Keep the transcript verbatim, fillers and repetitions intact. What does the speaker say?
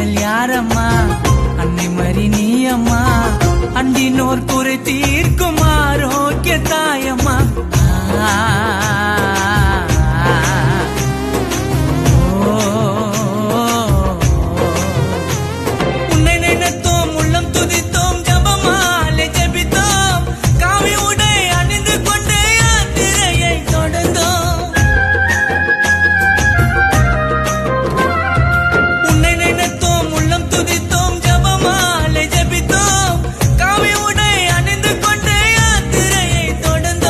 எங்கள் யாரம்மா அன்னை மரி நீ அம்மா அண்டினோர் குறை தீர்க்கும் ஆரோக்கிய தாயம்மா.